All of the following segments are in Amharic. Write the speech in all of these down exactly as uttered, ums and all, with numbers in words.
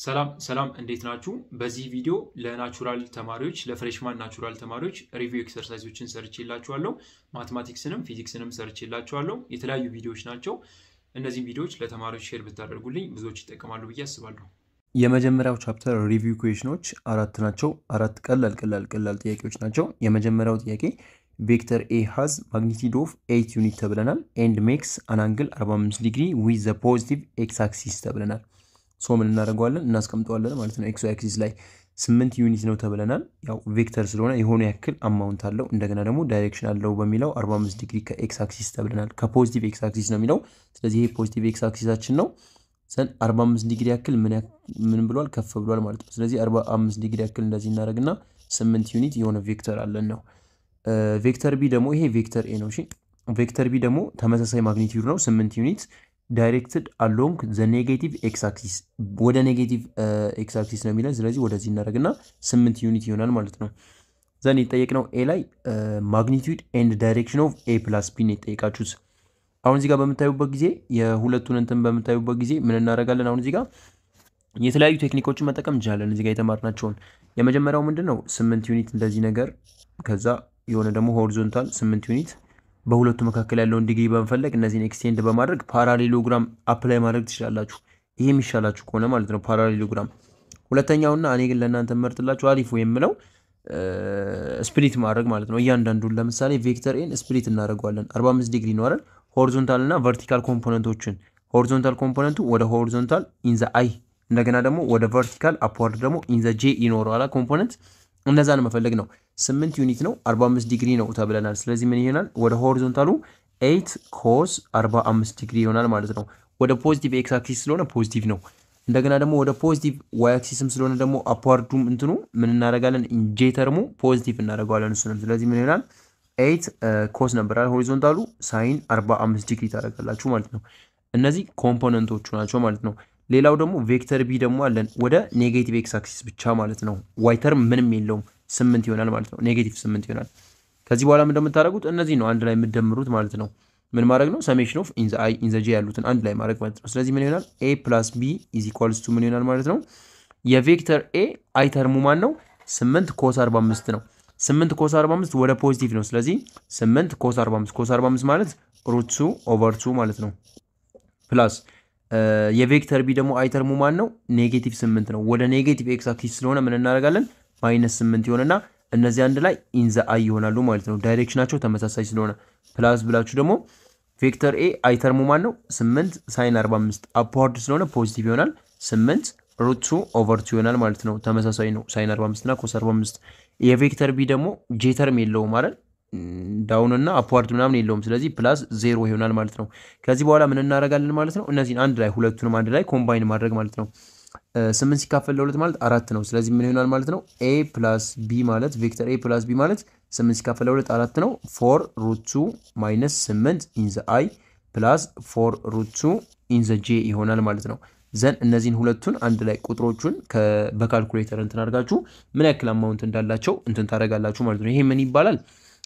ሰላም ሰላም እንዴት ናችሁ? በዚህ ቪዲዮ ለናቹራል ተማሪዎች ለፍሬሽማን ናቹራል ተማሪዎች ሪቪው ኤክሰርሳይዞችን ሰርቼላችኋለሁ። ማትማቲክስንም ፊዚክስንም ሰርቼላችኋለሁ። የተለያዩ ቪዲዮዎች ናቸው። እነዚህ ቪዲዮዎች ለተማሪዎች ሼር ብታደርጉልኝ ብዙዎች ይጠቀማሉ ብዬ አስባለሁ። የመጀመሪያው ቻፕተር ሪቪው ኢኩዌሽኖች አራት ናቸው። አራት ቀላል ቀላል ቀላል ጥያቄዎች ናቸው። የመጀመሪያው ጥያቄ ቬክተር ኤ ሃዝ ማግኒቲዩድ ኦፍ ኤይት ዩኒት ተብለናል ኤንድ ሜክስ አን አንግል አርባ አምስት ዲግሪ ዊዝ ዘ ፖዚቲቭ ኤክስ አክሲስ ተብለናል። ሶ ምን እናደርገዋለን እናስቀምጠዋለን ማለት ነው። ኤክስ አክሲስ ላይ ስምንት ዩኒት ነው ተብለናል። ያው ቬክተር ስለሆነ የሆነ ያክል አማውንት አለው እንደገና ደግሞ ዳይሬክሽን አለው በሚለው አርባ አምስት ዲግሪ ከኤክስ አክሲስ ተብለናል። ከፖዚቲቭ ኤክስ አክሲስ ነው የሚለው። ስለዚህ ይሄ ፖዚቲቭ ኤክስ አክሲሳችን ነው። ዘን አርባ አምስት ዲግሪ ያክል ምን ምን ብሏል ከፍ ብሏል ማለት ነው። ስለዚህ አርባ አምስት ዲግሪ ያክል እንደዚህ እናደርግና ስምንት ዩኒት የሆነ ቬክተር አለን ነው። ቬክተር ቢ ደግሞ ይሄ ቬክተር ኤ ነው። እሺ ቬክተር ቢ ደግሞ ተመሳሳይ ማግኒቲዩድ ነው ስምንት ዩኒት ዳይሬክትድ አሎንግ ዘ ኔጌቲቭ ኤክስ አክሲስ ወደ ኔጌቲቭ ኤክስ አክሲስ ነው የሚለን። ስለዚህ ወደዚህ እናደርግና ስምንት ዩኒት ይሆናል ማለት ነው። ዘን የጠየቅነው ኤ ላይ ማግኒቲዩድ ኤንድ ዳይሬክሽን ኦፍ ኤ ፕላስ ቢ ነው የጠየቃችሁት። አሁን እዚህ ጋር በምታዩበት ጊዜ የሁለቱን እንትን በምታዩበት ጊዜ ምን እናደርጋለን? አሁን እዚህ ጋር የተለያዩ ቴክኒኮችን መጠቀም እንችላለን። እዚህ ጋር የተማርናቸውን የመጀመሪያው ምንድነው ስምንት ዩኒት እንደዚህ ነገር ከዛ የሆነ ደግሞ ሆሪዞንታል ስምንት ዩኒት በሁለቱ መካከል ያለውን ዲግሪ በመፈለግ እነዚህን ኤክስቴንድ በማድረግ ፓራሌሎግራም አፕላይ ማድረግ ትችላላችሁ። ይሄ የሚሻላችሁ ከሆነ ማለት ነው ፓራሌሎግራም። ሁለተኛውና እኔ ግን ለእናንተ መርጥላችሁ አሪፉ የምለው ስፕሊት ማድረግ ማለት ነው። እያንዳንዱን ለምሳሌ ቬክተር ኤን ስፕሊት እናደርገዋለን። አርባ አምስት ዲግሪ ነው አይደል? ሆሪዞንታል እና ቨርቲካል ኮምፖነንቶችን ሆሪዞንታል ኮምፖነንቱ ወደ ሆሪዞንታል ኢን ዘ አይ እንደገና ደግሞ ወደ ቨርቲካል አፕዋርድ ደግሞ ኢን ዘ ጄ ይኖረዋል ኮምፖነንት። እነዛን መፈለግ ነው። ስምንት ዩኒት ነው አርባ አምስት ዲግሪ ነው ተብለናል። ስለዚህ ምን ይሆናል? ወደ ሆሪዞንታሉ ኤይት ኮስ አርባ አምስት ዲግሪ ይሆናል ማለት ነው። ወደ ፖዚቲቭ ኤክስ አክሲስ ስለሆነ ፖዚቲቭ ነው። እንደገና ደግሞ ወደ ፖዚቲቭ ዋይ አክሲስም ስለሆነ ደግሞ አፕዋርዱም እንትኑ ምን እናደርጋለን? ጄ ተርሙ ፖዚቲቭ እናደርገዋለን እሱንም። ስለዚህ ምን ይሆናል? ኤይት ኮስ ነበር ሆሪዞንታሉ ሳይን አርባ አምስት ዲግሪ ታደርጋላችሁ ማለት ነው። እነዚህ ኮምፖነንቶቹ ናቸው ማለት ነው። ሌላው ደግሞ ቬክተር ቢ ደግሞ አለን ወደ ኔጌቲቭ ኤክስ አክሲስ ብቻ ማለት ነው። ዋይ ተርም ምንም የለውም ስምንት ይሆናል ማለት ነው። ኔጌቲቭ ስምንት ይሆናል። ከዚህ በኋላ ምን እንደምታደርጉት እነዚህ ነው አንድ ላይ የምትደምሩት ማለት ነው። ምን ማድረግ ነው? ሰሜሽን ኦፍ ኢን ዘ አይ ኢን ዘ ጄ ያሉትን አንድ ላይ ማድረግ ማለት ነው። ስለዚህ ምን ይሆናል? ኤ ፕላስ ቢ ኢዝ ኢኳልስ ቱ ምን ይሆናል ማለት ነው። የቬክተር ኤ አይ ተርሙ ማን ነው? ስምንት ኮስ አርባ አምስት ነው። ስምንት ኮስ አርባ አምስት ወደ ፖዚቲቭ ነው። ስለዚህ ስምንት ኮስ አርባ አምስት ኮስ አርባ አምስት ማለት ሩት ቱ ኦቨር ቱ ማለት ነው። ፕላስ የቬክተር ቢ ደግሞ አይ ተርሙ ማን ነው? ኔጌቲቭ ስምንት ነው። ወደ ኔጌቲቭ ኤክስ አክሲስ ስለሆነ ምን እናደርጋለን? ማይነስ ስምንት ይሆንና እነዚህ አንድ ላይ ኢን ዘ አይ ይሆናሉ ማለት ነው። ዳይሬክሽናቸው ተመሳሳይ ስለሆነ ፕላስ ብላችሁ ደግሞ ቬክተር ኤ አይ ተርሙ ማን ነው? ስምንት ሳይን አርባ አምስት አፕዋርድ ስለሆነ ፖዚቲቭ ይሆናል። ስምንት ሩት ቱ ኦቨር ቱ ይሆናል ማለት ነው። ተመሳሳይ ነው ሳይን አርባ አምስት እና ኮስ አርባ አምስት። የቬክተር ቢ ደግሞ ጄ ተርም የለውም ማለት ዳውን እና አፕዋርድ ምናምን የለውም። ስለዚህ ፕላስ ዜሮ ይሆናል ማለት ነው። ከዚህ በኋላ ምን እናደርጋለን ማለት ነው? እነዚህን አንድ ላይ ሁለቱንም አንድ ላይ ኮምባይን ማድረግ ማለት ነው። ስምንት ሲካፈል ለሁለት ማለት አራት ነው። ስለዚህ ምን ይሆናል ማለት ነው? ኤ ፕላስ ቢ ማለት ቬክተር ኤ ፕላስ ቢ ማለት ስምንት ሲካፈል ለሁለት አራት ነው። ፎር ሩት ቱ ማይነስ ስምንት ኢን ዘ አይ ፕላስ ፎር ሩት ቱ ኢን ዘ ጄ ይሆናል ማለት ነው። ዘን እነዚህን ሁለቱን አንድ ላይ ቁጥሮቹን በካልኩሌተር እንትን አድርጋችሁ ምን ያክል አማውንት እንዳላቸው እንትን ታደርጋላችሁ ማለት ነው። ይሄ ምን ይባላል?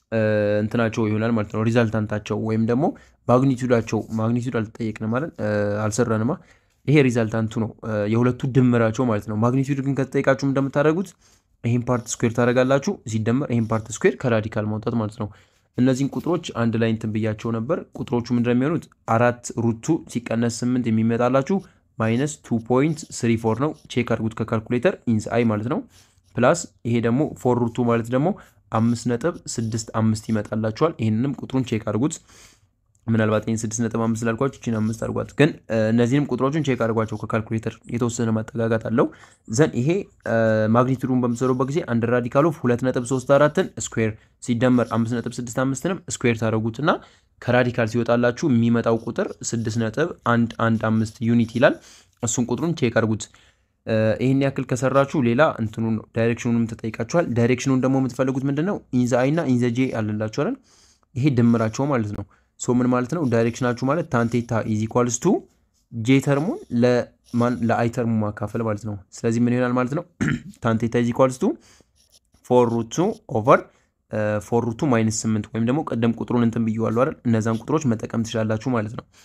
እንትናቸው ይሆናል ማለት ነው። ሪዛልታንታቸው ወይም ደግሞ ማግኒቲዩዳቸው። ማግኒቲዩድ አልተጠየቅንም ማለት አልሰራንማ። ይሄ ሪዛልታንቱ ነው የሁለቱ ድምራቸው ማለት ነው። ማግኒቲዩድ ግን ከተጠየቃችሁ እንደምታደርጉት ይሄን ፓርት ስኩዌር ታደርጋላችሁ ሲደመር ይሄን ፓርት ስኩዌር ከራዲካል ማውጣት ማለት ነው። እነዚህን ቁጥሮች አንድ ላይ እንትን ብያቸው ነበር። ቁጥሮቹ ምንድነው የሚሆኑት? አራት ሩቱ ሲቀነስ ስምንት የሚመጣላችሁ ማይነስ ቱ ፖይንት ስሪ ፎር ነው። ቼክ አድርጉት ከካልኩሌተር ኢንስ አይ ማለት ነው። ፕላስ ይሄ ደግሞ ፎር ሩቱ ማለት ደግሞ አምስት ነጥብ ስድስት አምስት ይመጣላችኋል። ይሄንንም ቁጥሩን ቼክ አድርጉት። ምናልባት ይሄን ስድስት ነጥብ አምስት ላልኳችሁ እቺን አምስት አድርጓት። ግን እነዚህንም ቁጥሮችን ቼክ አድርጓቸው ከካልኩሌተር የተወሰነ ማጠጋጋት አለው። ዘን ይሄ ማግኒቲዩዱን በምትሰሩበት ጊዜ አንድ ራዲካል ኦፍ ሁለት ነጥብ ሶስት አራትን ስኩዌር ሲደመር አምስት ነጥብ ስድስት አምስትንም ስኩዌር ታደርጉትና ከራዲካል ሲወጣላችሁ የሚመጣው ቁጥር ስድስት ነጥብ አንድ አንድ አምስት ዩኒት ይላል። እሱን ቁጥሩን ቼክ አድርጉት። ይሄን ያክል ከሰራችሁ ሌላ እንትኑን ዳይሬክሽኑንም ተጠይቃችኋል። ዳይሬክሽኑን ደግሞ የምትፈልጉት ምንድነው? ኢንዘ አይ እና ኢንዘ ጄ አለላችሁ አይደል? ይሄ ድምራቸው ማለት ነው። ሶ ምን ማለት ነው? ዳይሬክሽናችሁ ማለት ታን ቴታ ኢዝ ኢኳልስ ቱ ጄ ተርሙን ለማን ለአይ ተርሙ ማካፈል ማለት ነው። ስለዚህ ምን ይሆናል ማለት ነው? ታን ቴታ ኢዝ ኢኳልስ ቱ ፎር ሩት ቱ ኦቨር ፎር ሩት ቱ ማይነስ ስምንት ወይም ደግሞ ቀደም ቁጥሩን እንትን ብየዋለሁ አይደል? እነዛን ቁጥሮች መጠቀም ትችላላችሁ ማለት ነው።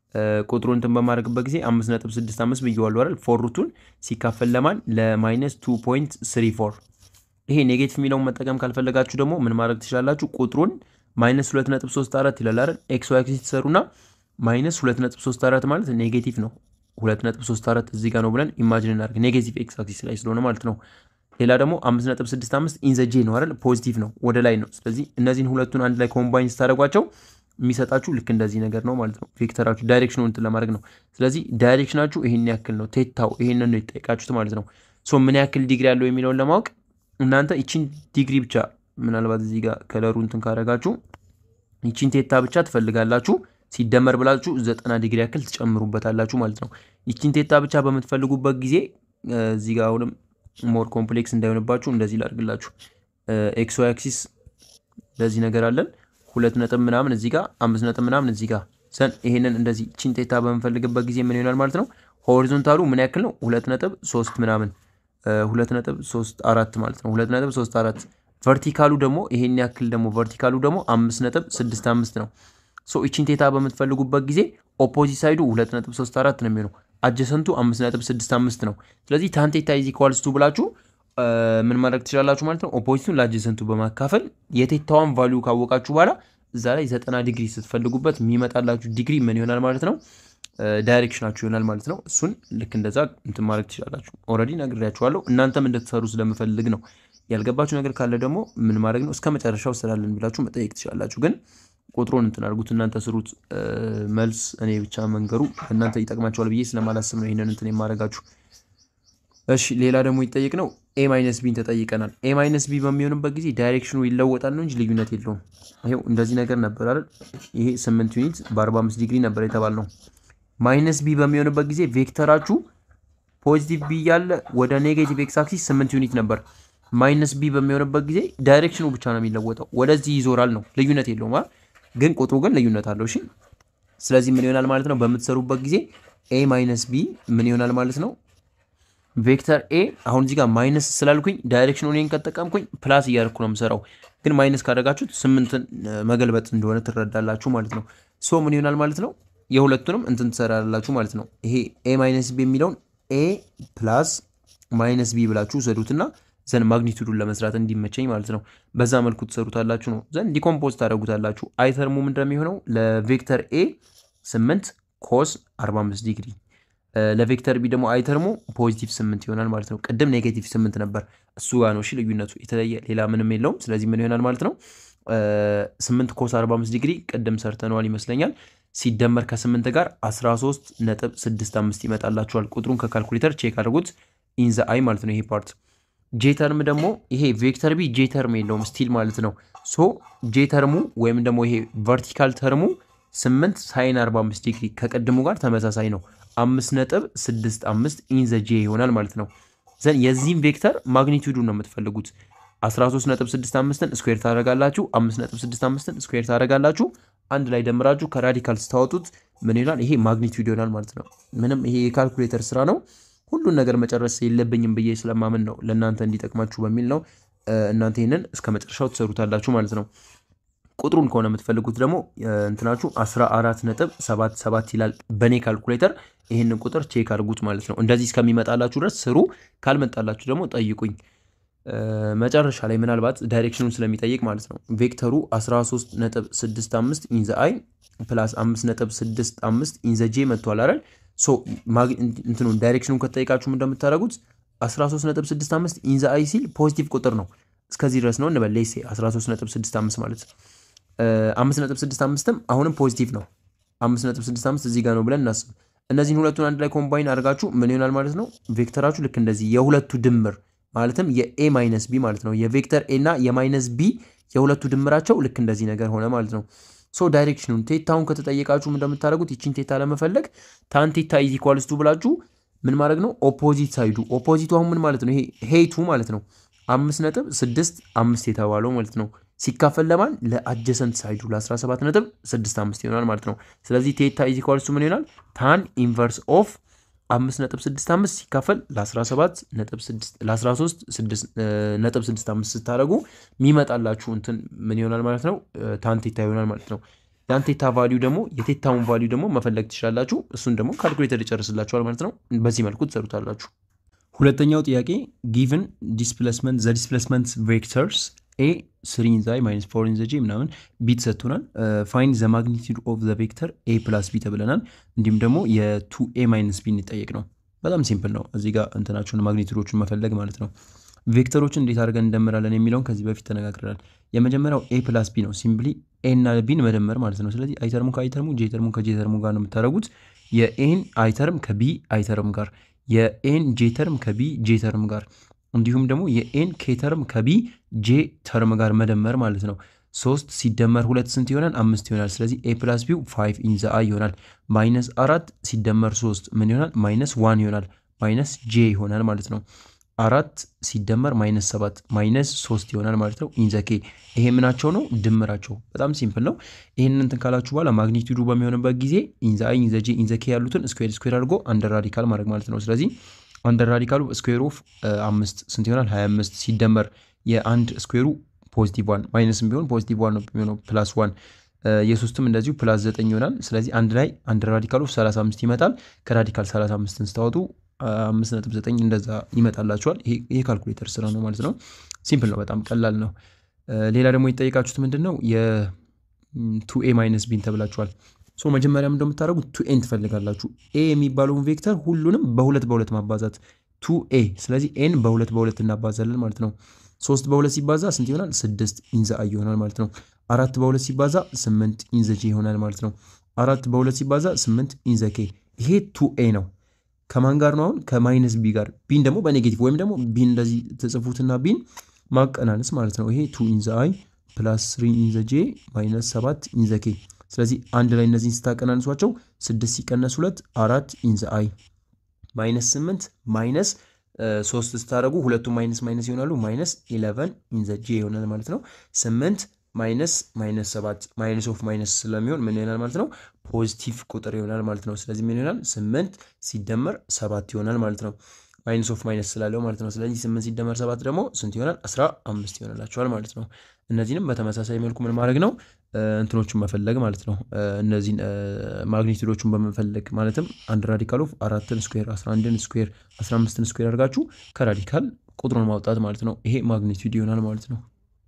ቁጥሩን እንትን በማድረግበት ጊዜ አምስት ነጥብ ስድስት አምስት ብየዋለሁ አይደል? ፎር ሩቱን ሲካፈል ለማን ለማይነስ ቱ ፖይንት ስሪ ፎር። ይሄ ኔጌቲቭ የሚለውን መጠቀም ካልፈለጋችሁ ደግሞ ምን ማድረግ ትችላላችሁ? ቁጥሩን ማይነስ ሁለት ነጥብ ሶስት አራት ይላል አይደል? ኤክስ ዋይ አክሲስ ትሰሩና ማይነስ ሁለት ነጥብ ሶስት አራት ማለት ኔጌቲቭ ነው። ሁለት ነጥብ ሶስት አራት እዚህ ጋር ነው ብለን ኢማጂን እናድርግ። ኔጌቲቭ ኤክስ አክሲስ ላይ ስለሆነ ማለት ነው። ሌላ ደግሞ አምስት ነጥብ ስድስት አምስት ኢን ዘ ጄ ነው አይደል? ፖዚቲቭ ነው፣ ወደ ላይ ነው። ስለዚህ እነዚህን ሁለቱን አንድ ላይ ኮምባይን ስታደርጓቸው የሚሰጣችሁ ልክ እንደዚህ ነገር ነው ማለት ነው። ቬክተራችሁ ዳይሬክሽኑ እንትን ለማድረግ ነው። ስለዚህ ዳይሬክሽናችሁ ይሄን ያክል ነው። ቴታው ይሄንን ነው የተጠየቃችሁት ማለት ነው። ሶ ምን ያክል ዲግሪ ያለው የሚለውን ለማወቅ እናንተ ይቺን ዲግሪ ብቻ ምናልባት እዚህ ጋር ከለሩ እንትን ካደረጋችሁ ይቺን ቴታ ብቻ ትፈልጋላችሁ። ሲደመር ብላችሁ ዘጠና ዲግሪ ያክል ትጨምሩበታላችሁ ማለት ነው። ይቺን ቴታ ብቻ በምትፈልጉበት ጊዜ እዚህ ጋር አሁንም ሞር ኮምፕሌክስ እንዳይሆንባችሁ እንደዚህ ላድርግላችሁ። ኤክስ ዋይ አክሲስ ለዚህ ነገር አለን ሁለት ነጥብ ምናምን እዚህ ጋር አምስት ነጥብ ምናምን እዚህ ጋር ሰን ይሄንን እንደዚህ ቺን ቴታ በምንፈልግበት ጊዜ ምን ይሆናል ማለት ነው? ሆሪዞንታሉ ምን ያክል ነው? ሁለት ነጥብ ሶስት ምናምን ሁለት ነጥብ ሶስት አራት ማለት ነው። ሁለት ነጥብ ሶስት አራት ቨርቲካሉ ደግሞ ይሄን ያክል ደግሞ ቨርቲካሉ ደግሞ አምስት ነጥብ ስድስት አምስት ነው። ሶ ቺን ቴታ በምትፈልጉበት ጊዜ ኦፖዚት ሳይዱ ሁለት ነጥብ ሶስት አራት ነው የሚሆነው። አጀሰንቱ አምስት ነጥብ ስድስት አምስት ነው። ስለዚህ ታን ቴታ ኢዝ ኢኳልስ ቱ ብላችሁ ምን ማድረግ ትችላላችሁ ማለት ነው? ኦፖዚቱን ለአጀሰንቱ በማካፈል የቴታዋን ቫልዩ ካወቃችሁ በኋላ እዛ ላይ ዘጠና ዲግሪ ስትፈልጉበት የሚመጣላችሁ ዲግሪ ምን ይሆናል ማለት ነው? ዳይሬክሽናችሁ ይሆናል ማለት ነው። እሱን ልክ እንደዛ እንትን ማድረግ ትችላላችሁ። ኦልሬዲ ነግሬያችኋለሁ። እናንተም እንድትሰሩ ስለምፈልግ ነው። ያልገባችሁ ነገር ካለ ደግሞ ምን ማድረግ ነው? እስከ መጨረሻው ስላለን ብላችሁ መጠየቅ ትችላላችሁ። ግን ቁጥሩን እንትን አድርጉት፣ እናንተ ስሩት። መልስ እኔ ብቻ መንገሩ እናንተ ይጠቅማችኋል ብዬ ስለማላስብ ነው ይሄንን እንትን የማደርጋችሁ። እሺ ሌላ ደግሞ ይጠይቅ ነው ኤ ማይነስ ቢን ተጠይቀናል። ኤ ማይነስ ቢ በሚሆንበት ጊዜ ዳይሬክሽኑ ይለወጣል ነው እንጂ ልዩነት የለውም። ይሄው እንደዚህ ነገር ነበር አይደል? ይሄ ስምንት ዩኒት በአርባ አምስት ዲግሪ ነበር የተባልነው። ማይነስ ቢ በሚሆንበት ጊዜ ቬክተራችሁ ፖዚቲቭ ቢ ያለ ወደ ኔጌቲቭ ኤክስ አክሲስ ስምንት ዩኒት ነበር። ማይነስ ቢ በሚሆንበት ጊዜ ዳይሬክሽኑ ብቻ ነው የሚለወጠው፣ ወደዚህ ይዞራል ነው፣ ልዩነት የለውም አይደል? ግን ቁጥሩ ግን ልዩነት አለው። እሺ ስለዚህ ምን ይሆናል ማለት ነው? በምትሰሩበት ጊዜ ኤ ማይነስ ቢ ምን ይሆናል ማለት ነው? ቬክተር ኤ አሁን እዚህ ጋር ማይነስ ስላልኩኝ ዳይሬክሽኑን እኔን ከተጠቀምኩኝ ፕላስ እያደረኩ ነው የምሰራው። ግን ማይነስ ካደረጋችሁት ስምንትን መገልበጥ እንደሆነ ትረዳላችሁ ማለት ነው። ሶ ምን ይሆናል ማለት ነው? የሁለቱንም እንትን ትሰራላችሁ ማለት ነው። ይሄ ኤ ማይነስ ቢ የሚለውን ኤ ፕላስ ማይነስ ቢ ብላችሁ ሰዱትና ዘን ማግኒቱዱን ለመስራት እንዲመቸኝ ማለት ነው። በዛ መልኩ ትሰሩታላችሁ ነው። ዘን ዲኮምፖዝ ታደርጉታላችሁ። አይ ተርሙ ምን እንደሚሆነው ለቬክተር ኤ ስምንት ኮስ አርባ አምስት ዲግሪ፣ ለቬክተር ቢ ደግሞ አይ ተርሙ ፖዚቲቭ ስምንት ይሆናል ማለት ነው። ቅድም ኔጌቲቭ ስምንት ነበር፣ እሱ ጋር ነው እሺ ልዩነቱ፣ የተለየ ሌላ ምንም የለውም። ስለዚህ ምን ይሆናል ማለት ነው? ስምንት ኮስ አርባ አምስት ዲግሪ ቅድም ሰርተነዋል ይመስለኛል። ሲደመር ከስምንት ጋር አስራ ሶስት ነጥብ ስድስት አምስት ይመጣላችኋል። ቁጥሩን ከካልኩሌተር ቼክ አድርጉት። ኢን ዘ አይ ማለት ነው ይሄ ፓርት። ጄ ተርም ደግሞ ይሄ ቬክተር ቢ ጄ ተርም የለውም ስቲል ማለት ነው። ሶ ጄ ተርሙ ወይም ደግሞ ይሄ ቨርቲካል ተርሙ ስምንት ሳይን አርባ አምስት ዲግሪ ከቅድሙ ጋር ተመሳሳይ ነው። አምስት ነጥብ ስድስት አምስት ኢን ዘ ጄ ይሆናል ማለት ነው። ዘን የዚህም ቬክተር ማግኒቱዱ ነው የምትፈልጉት። አስራ ሶስት ነጥብ ስድስት አምስትን ስኩዌር ታደርጋላችሁ፣ አምስት ነጥብ ስድስት አምስትን ስኩዌር ታደርጋላችሁ። አንድ ላይ ደምራችሁ ከራዲካል ስታወጡት ምን ይሆናል? ይሄ ማግኒቱድ ይሆናል ማለት ነው። ምንም ይሄ የካልኩሌተር ስራ ነው። ሁሉን ነገር መጨረስ የለብኝም ብዬ ስለማምን ነው ለእናንተ እንዲጠቅማችሁ በሚል ነው። እናንተ ይህንን እስከ መጨረሻው ትሰሩታላችሁ ማለት ነው። ቁጥሩን ከሆነ የምትፈልጉት ደግሞ እንትናችሁ አስራ አራት ነጥብ ሰባት ሰባት ይላል በኔ ካልኩሌተር። ይህንን ቁጥር ቼክ አድርጉት ማለት ነው። እንደዚህ እስከሚመጣላችሁ ድረስ ስሩ። ካልመጣላችሁ ደግሞ ጠይቁኝ። መጨረሻ ላይ ምናልባት ዳይሬክሽኑን ስለሚጠይቅ ማለት ነው። ቬክተሩ አስራ ሶስት ነጥብ ስድስት አምስት ኢን ዘ አይ ፕላስ አምስት ነጥብ ስድስት አምስት ኢን ዘ ጄ መጥቷል አይደል? ሶ እንትኑን ዳይሬክሽኑን ከተጠይቃችሁ እንደምታደርጉት አስራ ሶስት ነጥብ ስድስት አምስት ኢን ዘ አይ ሲል ፖዚቲቭ ቁጥር ነው። እስከዚህ ድረስ ነው እንበል። ሌሴ አስራ ሶስት ነጥብ ስድስት አምስት ማለት አምስት ነጥብ ስድስት አምስትም አሁንም ፖዚቲቭ ነው። አምስት ነጥብ ስድስት አምስት እዚህ ጋር ነው ብለን እናስብ። እነዚህን ሁለቱን አንድ ላይ ኮምባይን አድርጋችሁ ምን ይሆናል ማለት ነው? ቬክተራችሁ ልክ እንደዚህ የሁለቱ ድምር ማለትም የኤ ማይነስ ቢ ማለት ነው። የቬክተር ኤ እና የማይነስ ቢ የሁለቱ ድምራቸው ልክ እንደዚህ ነገር ሆነ ማለት ነው። ሶ ዳይሬክሽኑን ቴታውን ከተጠየቃችሁ እንደምታደርጉት ይቺን ቴታ ለመፈለግ ታን ቴታ ኢዝ ኢኳልስ ቱ ብላችሁ ምን ማድረግ ነው? ኦፖዚት ሳይዱ። ኦፖዚቱ አሁን ምን ማለት ነው? ይሄ ሄይቱ ማለት ነው። አምስት ነጥብ ስድስት አምስት የተባለው ማለት ነው ሲካፈል ለማን? ለአጀሰንት ሳይዱ ለአስራ ሰባት ነጥብ ስድስት አምስት ይሆናል ማለት ነው። ስለዚህ ቴታ ኢዝ ኢኳልስ ቱ ምን ይሆናል? ታን ኢንቨርስ ኦፍ አምስት ነጥብ ስድስት አምስት ሲካፈል ለአስራ ሰባት ነጥብ ስድስት ለአስራ ሶስት ነጥብ ስድስት አምስት ስታደርጉ የሚመጣላችሁ እንትን ምን ይሆናል ማለት ነው? ታን ቴታ ይሆናል ማለት ነው። ያን ቴታ ቫልዩ ደግሞ የቴታውን ቫልዩ ደግሞ መፈለግ ትችላላችሁ። እሱን ደግሞ ካልኩሌተር ይጨርስላችኋል ማለት ነው። በዚህ መልኩ ትሰሩታላችሁ። ሁለተኛው ጥያቄ ጊቭን ዲስፕሌስመንት ዘ ዲስፕሌስመንት ቬክተርስ ኤ ስሪ ኢን ዘ አይ ማይነስ ፎር ኢን ዘ ጄ ምናምን ቢ ተሰጥቶናል። ፋይንድ ዘ ማግኒቲዩድ ኦፍ ዘ ቬክተር ኤ ፕላስ ቢ ተብለናል። እንዲሁም ደግሞ የቱ ኤ ማይነስ ቢ እንጠየቅ ነው። በጣም ሲምፕል ነው። እዚህ ጋር እንትናችሁን ማግኒቲዩዶቹን መፈለግ ማለት ነው። ቬክተሮችን እንዴት አድርገን እንደምራለን የሚለውን ከዚህ በፊት ተነጋግረናል። የመጀመሪያው ኤ ፕላስ ቢ ነው። ሲምፕሊ ኤ እና ቢን መደመር ማለት ነው። ስለዚህ አይተርሙ ከአይተርሙ ጄተርሙ ከጄተርሙ ጋር ነው የምታደርጉት። የኤን አይተርም ከቢ አይተርም ጋር፣ የኤን ጄተርም ከቢ ጄተርም ጋር፣ እንዲሁም ደግሞ የኤን ኬተርም ከቢ ጄ ተርም ጋር መደመር ማለት ነው። ሶስት ሲደመር ሁለት ስንት ይሆናል? አምስት ይሆናል። ስለዚህ ኤ ፕላስ ቢው ፋይቭ ኢን ዘ አይ ይሆናል። ማይነስ አራት ሲደመር ሶስት ምን ይሆናል? ማይነስ ዋን ይሆናል። ማይነስ ጄ ይሆናል ማለት ነው። አራት ሲደመር ማይነስ ሰባት ማይነስ ሶስት ይሆናል ማለት ነው። ኢንዘኬ ይሄ ምናቸው ነው? ድምራቸው። በጣም ሲምፕል ነው። ይህንን እንትን ካላችሁ በኋላ ማግኒቲዩዱ በሚሆንበት ጊዜ ኢንዘ አይ ኢንዘ ጄ ኢንዘኬ ያሉትን ስኩዌር ስኩዌር አድርጎ አንደር ራዲካል ማድረግ ማለት ነው። ስለዚህ አንደር ራዲካሉ ስኩዌር ኦፍ አምስት ስንት ይሆናል? ሀያ አምስት ሲደመር የአንድ ስኩዌሩ ፖዚቲቭ ዋን ማይነስም ቢሆን ፖዚቲቭ ዋን ነው የሚሆነው ፕላስ ዋን፣ የሶስትም እንደዚሁ ፕላስ ዘጠኝ ይሆናል። ስለዚህ አንድ ላይ አንደር ራዲካሉ ሰላሳ አምስት ይመጣል። ከራዲካል ሰላሳ አምስትን ስታወጡ አምስት ነጥብ ዘጠኝ እንደዛ ይመጣላችኋል። ይሄ ካልኩሌተር ስራ ነው ማለት ነው። ሲምፕል ነው፣ በጣም ቀላል ነው። ሌላ ደግሞ የጠየቃችሁት ምንድን ነው? የቱ ኤ ማይነስ ቢን ተብላችኋል። ሶ መጀመሪያም እንደምታደርጉት ቱ ኤን ትፈልጋላችሁ። ኤ የሚባለውን ቬክተር ሁሉንም በሁለት በሁለት ማባዛት ቱ ኤ። ስለዚህ ኤን በሁለት በሁለት እናባዛለን ማለት ነው። ሶስት በሁለት ሲባዛ ስንት ይሆናል? ስድስት ኢንዘ አይ ይሆናል ማለት ነው። አራት በሁለት ሲባዛ ስምንት ኢንዘ ጄ ይሆናል ማለት ነው። አራት በሁለት ሲባዛ ስምንት ኢንዘ ኬ። ይሄ ቱ ኤ ነው። ከማን ጋር ነው አሁን? ከማይነስ ቢ ጋር። ቢን ደግሞ በኔጌቲቭ ወይም ደግሞ ቢን እንደዚህ ተጽፉትና ቢን ማቀናነስ ማለት ነው። ይሄ ቱ ኢንዘ አይ ፕላስ ስሪ ኢንዘ ጄ ማይነስ ሰባት ኢንዘ ኬ። ስለዚህ አንድ ላይ እነዚህን ስታቀናንሷቸው ስድስት ሲቀነስ ሁለት አራት ኢንዘ አይ ማይነስ ስምንት ማይነስ ሶስት ስታደረጉ ሁለቱም ማይነስ ማይነስ ይሆናሉ። ማይነስ ኢለቨን ኢንዘ ጄ ይሆናል ማለት ነው። ስምንት ማይነስ ማይነስ ሰባት ማይነስ ኦፍ ማይነስ ስለሚሆን ምን ይሆናል ማለት ነው? ፖዚቲቭ ቁጥር ይሆናል ማለት ነው። ስለዚህ ምን ይሆናል? ስምንት ሲደመር ሰባት ይሆናል ማለት ነው። ማይነስ ኦፍ ማይነስ ስላለው ማለት ነው። ስለዚህ ስምንት ሲደመር ሰባት ደግሞ ስንት ይሆናል? አስራ አምስት ይሆናላችኋል ማለት ነው። እነዚህንም በተመሳሳይ መልኩ ምን ማድረግ ነው? እንትኖቹን መፈለግ ማለት ነው። እነዚህን ማግኒቲዩዶቹን በመፈለግ ማለትም አንድ ራዲካል ኦፍ አራትን ስኩዌር አስራ አንድን ስኩዌር አስራ አምስትን ስኩዌር አድርጋችሁ ከራዲካል ቁጥሩን ማውጣት ማለት ነው። ይሄ ማግኒቲዩድ ይሆናል ማለት ነው።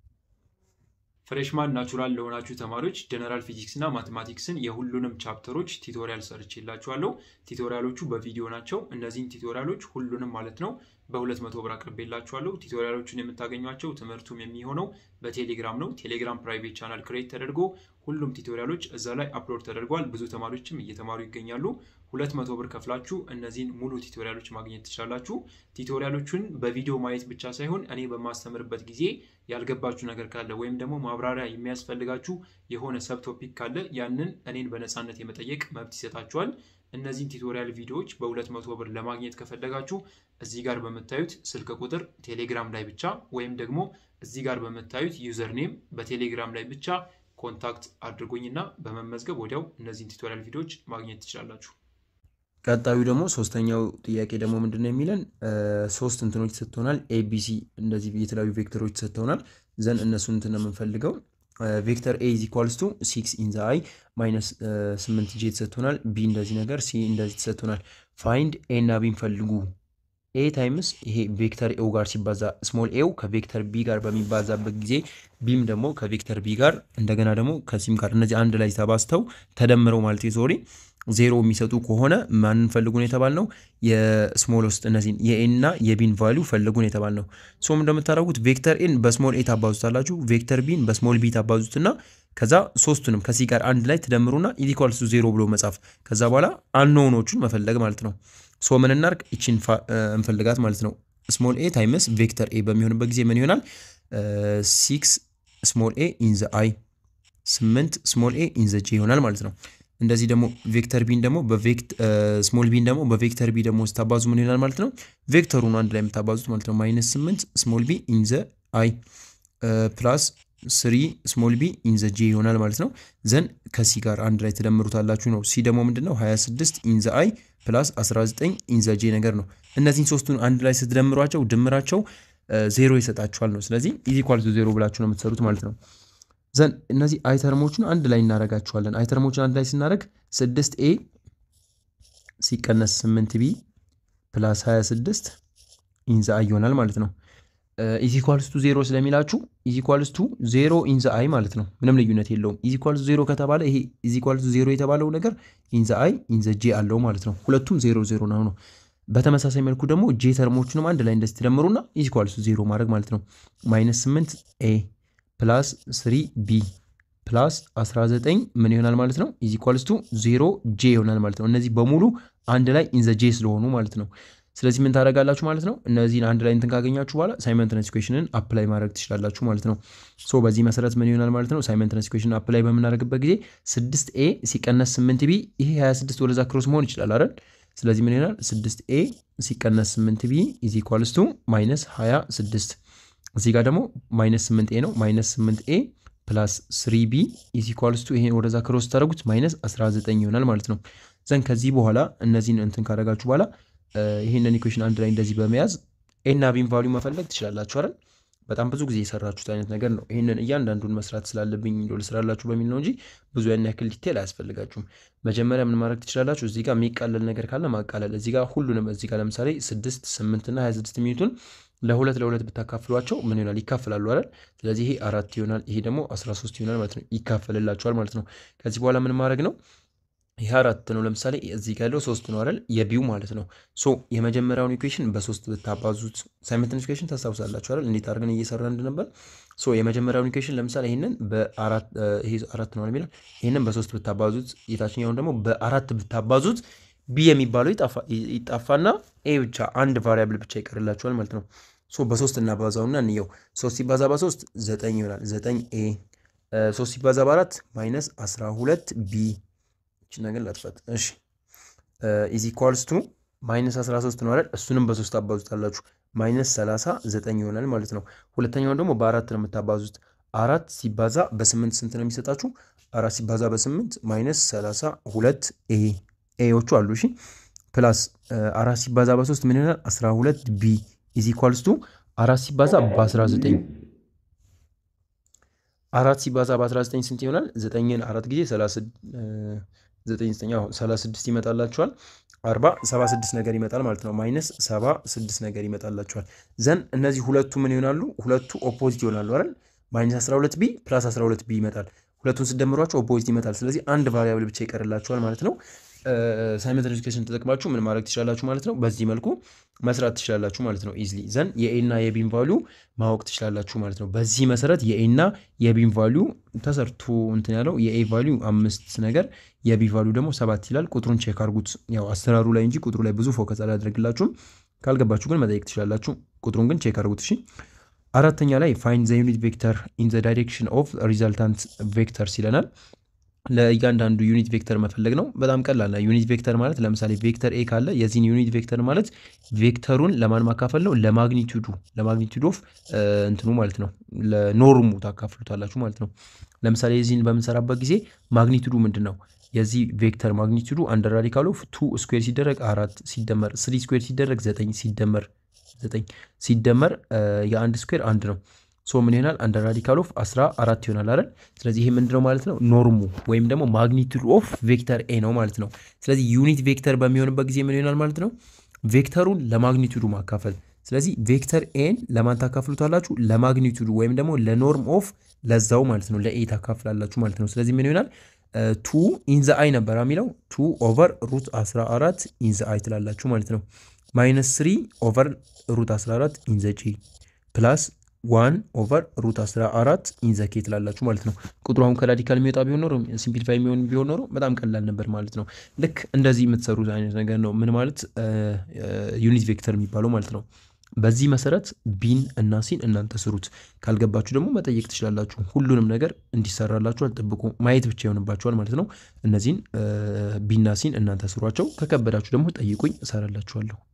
ፍሬሽማን ናቹራል ለሆናችሁ ተማሪዎች ጀነራል ፊዚክስ እና ማቴማቲክስን የሁሉንም ቻፕተሮች ቲቶሪያል ሰርቼላችኋለሁ። ቲቶሪያሎቹ በቪዲዮ ናቸው። እነዚህን ቲቶሪያሎች ሁሉንም ማለት ነው በሁለት መቶ ብር አቅርቤላችኋለሁ። ቲቶሪያሎቹን የምታገኟቸው ትምህርቱም የሚሆነው በቴሌግራም ነው። ቴሌግራም ፕራይቬት ቻናል ክሬት ተደርጎ ሁሉም ቲቶሪያሎች እዛ ላይ አፕሎድ ተደርጓል። ብዙ ተማሪዎችም እየተማሩ ይገኛሉ። ሁለት መቶ ብር ከፍላችሁ እነዚህን ሙሉ ቲቶሪያሎች ማግኘት ትችላላችሁ። ቲቶሪያሎቹን በቪዲዮ ማየት ብቻ ሳይሆን እኔ በማስተምርበት ጊዜ ያልገባችሁ ነገር ካለ ወይም ደግሞ ማብራሪያ የሚያስፈልጋችሁ የሆነ ሰብ ቶፒክ ካለ ያንን እኔን በነፃነት የመጠየቅ መብት ይሰጣችኋል። እነዚህን ቲቶሪያል ቪዲዮዎች በሁለት መቶ ብር ለማግኘት ከፈለጋችሁ እዚህ ጋር በምታዩት ስልክ ቁጥር ቴሌግራም ላይ ብቻ ወይም ደግሞ እዚህ ጋር በምታዩት ዩዘር ኔም በቴሌግራም ላይ ብቻ ኮንታክት አድርጉኝና በመመዝገብ ወዲያው እነዚህን ቲቶሪያል ቪዲዮዎች ማግኘት ትችላላችሁ። ቀጣዩ ደግሞ ሶስተኛው ጥያቄ ደግሞ ምንድነው የሚለን? ሶስት እንትኖች ተሰጥተውናል። ኤቢሲ እንደዚህ የተለያዩ ቬክተሮች ተሰጥተውናል። ዘን እነሱን እንትን ነው የምንፈልገው። ቬክተር ኤ ኢዝ ኢኳልስ ቱ ሲክስ ኢን ዘ አይ ማይነስ ስምንት ጄ ተሰጥቶናል። ቢ እንደዚህ ነገር፣ ሲ እንደዚህ ተሰጥቶናል። ፋይንድ ኤ እና ቢን ፈልጉ። ኤ ታይምስ ይሄ ቬክተር ኤው ጋር ሲባዛ ስሞል ኤው ከቬክተር ቢ ጋር በሚባዛበት ጊዜ ቢም ደግሞ ከቬክተር ቢ ጋር እንደገና ደግሞ ከሲም ጋር እነዚህ አንድ ላይ ተባዝተው ተደምረው ማለት ሶሪ ዜሮ የሚሰጡ ከሆነ ማንን ፈልጉን የተባልነው? የስሞል ውስጥ እነዚህን የኤን እና የቢን ቫልዩ ፈልጉን የተባልነው። ሶም እንደምታደርጉት ቬክተር ኤን በስሞል ኤ ታባዙታላችሁ፣ ቬክተር ቢን በስሞል ቢ ታባዙትና ከዛ ሶስቱንም ከሲ ጋር አንድ ላይ ትደምሩና ኢኳልስ ቱ ዜሮ ብሎ መጻፍ። ከዛ በኋላ አንኖኖቹን መፈለግ ማለት ነው። ሶ ምን እናርግ? እቺን እንፈልጋት ማለት ነው። ስሞል ኤ ታይምስ ቬክተር ኤ በሚሆንበት ጊዜ ምን ይሆናል? ሲክስ ስሞል ኤ ኢን ዘ አይ ስምንት ስሞል ኤ ኢን ዘ ጄ ይሆናል ማለት ነው። እንደዚህ ደግሞ ቬክተር ቢን ደግሞ በቬክተር ስሞል ቢን ደግሞ በቬክተር ቢ ደግሞ ስታባዙ ምን ይሆናል ማለት ነው? ቬክተሩን አንድ ላይ የምታባዙት ማለት ነው። ማይነስ ስምንት ስሞል ቢ ኢን ዘ አይ ፕላስ ስሪ ስሞል ቢ ኢን ዘ ጄ ይሆናል ማለት ነው። ዘን ከሲ ጋር አንድ ላይ ተደምሩታላችሁ ነው። ሲ ደግሞ ምንድነው? ሀያ ስድስት ኢን ዘ አይ ፕላስ አስራ ዘጠኝ ኢን ዘ ጄ ነገር ነው። እነዚህን ሶስቱን አንድ ላይ ስትደምሯቸው ድምራቸው ዜሮ ይሰጣችኋል ነው። ስለዚህ ኢዝ ኢኳል ቱ ዜሮ ብላችሁ ነው የምትሰሩት ማለት ነው። ዘን እነዚህ አይ ተርሞቹን አንድ ላይ እናረጋቸዋለን። አይ ተርሞቹን አንድ ላይ ስናረግ ስድስት ኤ ሲቀነስ ስምንት ቢ ፕላስ ሃያ ስድስት ኢን ዘ አይ ይሆናል ማለት ነው። ኢዝ ኢኳልስ ቱ ዜሮ ስለሚላችሁ ኢዝ ኢኳልስ ቱ ዜሮ ኢን ዘ አይ ማለት ነው። ምንም ልዩነት የለውም። ኢዝ ኢኳልስ ቱ ዜሮ ከተባለ ይሄ ኢዝ ኢኳልስ ቱ ዜሮ የተባለው ነገር ኢን ዘ አይ ኢን ዘ ጄ አለው ማለት ነው። ሁለቱም ዜሮ ዜሮ ነው ነው። በተመሳሳይ መልኩ ደግሞ ጄ ተርሞቹንም አንድ ላይ እንደዚህ ትደምሩና ኢዝ ኢኳልስ ቱ ዜሮ ማድረግ ማለት ነው። ማይነስ ስምንት ኤ ፕላስ ስሪ ቢ ፕላስ አስራ ዘጠኝ ምን ይሆናል ማለት ነው? ኢዝ ኢኳልስ ቱ ዜሮ ጄ ይሆናል ማለት ነው። እነዚህ በሙሉ አንድ ላይ ኢን ዘ ጄ ስለሆኑ ማለት ነው። ስለዚህ ምን ታደርጋላችሁ ማለት ነው? እነዚህን አንድ ላይ እንትን ካገኛችሁ በኋላ ሳይመንትነስ ኢኩዌሽንን አፕላይ ማድረግ ትችላላችሁ ማለት ነው። ሶ በዚህ መሰረት ምን ይሆናል ማለት ነው? ሳይመንትነስ ኢኩዌሽንን አፕላይ በምናደርግበት ጊዜ ስድስት ኤ ሲቀነስ ስምንት ቢ ይሄ ሃያ ስድስት ወደዛ ክሮስ መሆን ይችላል አይደል? ስለዚህ ምን ይሆናል? ስድስት ኤ ሲቀነስ ስምንት ቢ ኢዝ ኢኳልስ ቱ ማይነስ ሃያ ስድስት። እዚህ ጋር ደግሞ ማይነስ ስምንት ኤ ነው። ማይነስ ስምንት ኤ ፕላስ ስሪ ቢ ኢዝ ኢኳልስ ቱ ይሄ ወደዛ ክሮስ ታደርጉት ማይነስ አስራ ዘጠኝ ይሆናል ማለት ነው። ዘን ከዚህ በኋላ እነዚህን እንትን ካደረጋችሁ በኋላ ይሄንን ኢኩዌሽን አንድ ላይ እንደዚህ በመያዝ ኤ እና ቢን ቫልዩ መፈለግ ትችላላችሁ አይደል? በጣም ብዙ ጊዜ የሰራችሁት አይነት ነገር ነው። ይሄንን እያንዳንዱን መስራት ስላለብኝ እንደው ልስራላችሁ በሚል ነው እንጂ ብዙ ያን ያክል ዲቴል አያስፈልጋችሁም። መጀመሪያ ምን ማድረግ ትችላላችሁ? እዚህ ጋር የሚቃለል ነገር ካለ ማቃለል። እዚህ ጋር ሁሉንም እዚህ ጋር ለምሳሌ ስድስት ስምንት እና ሃያ ስድስት ሚኒቱን ለሁለት ለሁለት ብታካፍሏቸው ምን ይሆናል? ይካፈላሉ አይደል? ስለዚህ ይሄ አራት ይሆናል፣ ይሄ ደግሞ አስራ ሶስት ይሆናል ማለት ነው። ይካፈልላችኋል ማለት ነው። ከዚህ በኋላ ምን ማድረግ ነው? ይሄ አራት ነው። ለምሳሌ እዚህ ጋር ያለው ሶስት ነው አይደል? የቢው ማለት ነው። ሶ የመጀመሪያውን ኢኩዌሽን በሶስት ብታባዙት ሳይመንትነስ ኢኩዌሽን ታስታውሳላችሁ አይደል? እንዴት አድርገን እየሰራ እንደነበር። ሶ የመጀመሪያውን ኢኩዌሽን ለምሳሌ ይሄንን በአራት ይሄ አራት ነው የሚለው ይሄንን በሶስት ብታባዙት የታችኛውን ደግሞ በአራት ብታባዙት ቢ የሚባለው ይጣፋና ኤ ብቻ አንድ ቫሪያብል ብቻ ይቀርላችኋል ማለት ነው። ሶ በሶስት እናባዛውና እንየው። ሶስት ሲባዛ በሶስት ዘጠኝ ይሆናል። ዘጠኝ ኤ ሶስት ሲባዛ በአራት ማይነስ አስራ ሁለት ቢ ነገር ላጥፋት። እሺ ኢዝ ኢኳልስ ቱ ማይነስ አስራ ሶስት ነው አይደል? እሱንም በሶስት አባዙታላችሁ ማይነስ ሰላሳ ዘጠኝ ይሆናል ማለት ነው። ሁለተኛውን ደግሞ በአራት ነው የምታባዙት። አራት ሲባዛ በስምንት ስንት ነው የሚሰጣችሁ? አራት ሲባዛ በስምንት ማይነስ ሰላሳ ሁለት ኤ ኤዎቹ አሉ። እሺ ፕላስ አራት ሲባዛ በሶስት ምን ይሆናል? አስራ ሁለት ቢ ኢዝ ኢኳልስ ቱ አራት ሲባዛ በአስራ ዘጠኝ አራት ሲባዛ በአስራ ዘጠኝ ስንት ይሆናል? ዘጠኝን አራት ጊዜ ሰላሳ ዘጠኝ ዘጠኝ አሁን ሰላሳ ስድስት ይመጣላችኋል። አርባ ሰባ ስድስት ነገር ይመጣል ማለት ነው። ማይነስ ሰባ ስድስት ነገር ይመጣላችኋል። ዘን እነዚህ ሁለቱ ምን ይሆናሉ? ሁለቱ ኦፖዚት ይሆናሉ አይደል? ማይነስ አስራ ሁለት ቢ ፕላስ አስራ ሁለት ቢ ይመጣል። ሁለቱን ስደምሯቸው ኦፖዚት ይመጣል። ስለዚህ አንድ ቫሪያብል ብቻ ይቀርላችኋል ማለት ነው። ሳይመንትነስ ኢኩዌሽን ተጠቅማችሁ ምን ማድረግ ትችላላችሁ ማለት ነው? በዚህ መልኩ መስራት ትችላላችሁ ማለት ነው። ኢዝሊ ዘን የኤ እና የቢን ቫልዩ ማወቅ ትችላላችሁ ማለት ነው። በዚህ መሰረት የኤ እና የቢን ቫልዩ ተሰርቶ እንትን ያለው የኤ ቫልዩ አምስት ነገር የቢ ቫልዩ ደግሞ ሰባት ይላል። ቁጥሩን ቼክ አድርጉት። ያው አሰራሩ ላይ እንጂ ቁጥሩ ላይ ብዙ ፎከስ አላደርግላችሁም። ካልገባችሁ ግን መጠየቅ ትችላላችሁ። ቁጥሩን ግን ቼክ አድርጉት። እሺ አራተኛ ላይ ፋይንድ ዘ ዩኒት ቬክተር ኢን ዘ ዳይሬክሽን ኦፍ ሪዛልታንት ቬክተርስ ይለናል። ለእያንዳንዱ ዩኒት ቬክተር መፈለግ ነው። በጣም ቀላል ነው። ዩኒት ቬክተር ማለት ለምሳሌ ቬክተር ኤ ካለ የዚህን ዩኒት ቬክተር ማለት ቬክተሩን ለማን ማካፈል ነው? ለማግኒቱዱ ለማግኒቱድ ኦፍ እንትኑ ማለት ነው። ለኖርሙ ታካፍሉታላችሁ ማለት ነው። ለምሳሌ የዚህን በምንሰራበት ጊዜ ማግኒቱዱ ምንድን ነው? የዚህ ቬክተር ማግኒቱዱ አንደር ራዲካል ኦፍ ቱ ስኩዌር ሲደረግ አራት ሲደመር ስሪ ስኩዌር ሲደረግ ዘጠኝ ሲደመር ዘጠኝ ሲደመር የአንድ ስኩዌር አንድ ነው። ሶ ምን ይሆናል? አንደር ራዲካል ኦፍ አስራ አራት ይሆናል አይደል? ስለዚህ ይሄ ምንድነው ማለት ነው? ኖርሙ ወይም ደግሞ ማግኒቱድ ኦፍ ቬክተር ኤ ነው ማለት ነው። ስለዚህ ዩኒት ቬክተር በሚሆንበት ጊዜ ምን ይሆናል ማለት ነው? ቬክተሩን ለማግኒቱዱ ማካፈል። ስለዚህ ቬክተር ኤን ለማን ታካፍሉታላችሁ? ለማግኒቱዱ ወይም ደግሞ ለኖርም ኦፍ ለዛው ማለት ነው፣ ለኤ ታካፍላላችሁ ማለት ነው። ስለዚህ ምን ይሆናል? ቱ ኢን ዘ አይ ነበር የሚለው ቱ ኦቨር ሩት አስራ አራት ኢን ዘ አይ ትላላችሁ ማለት ነው። ማይነስ ስሪ ኦቨር ሩት አስራ አራት ኢን ዘ ጂ ፕላስ ዋን ኦቨር ሩት አስራ አራት ኢን ዘ ኬ ትላላችሁ ማለት ነው። ቁጥሩ አሁን ከራዲካል የሚወጣ ቢሆን ኖሮ ሲምፕሊፋይ የሚሆን ቢሆን ኖሮ በጣም ቀላል ነበር ማለት ነው። ልክ እንደዚህ የምትሰሩት አይነት ነገር ነው። ምን ማለት ዩኒት ቬክተር የሚባለው ማለት ነው። በዚህ መሰረት ቢን እና ሲን እናንተ ስሩት። ካልገባችሁ ደግሞ መጠየቅ ትችላላችሁ። ሁሉንም ነገር እንዲሰራላችሁ አልጠብቁ፣ ማየት ብቻ ይሆንባችኋል ማለት ነው። እነዚህን ቢና ሲን እናንተ ስሯቸው። ከከበዳችሁ ደግሞ ጠይቁኝ፣ እሰራላችኋለሁ።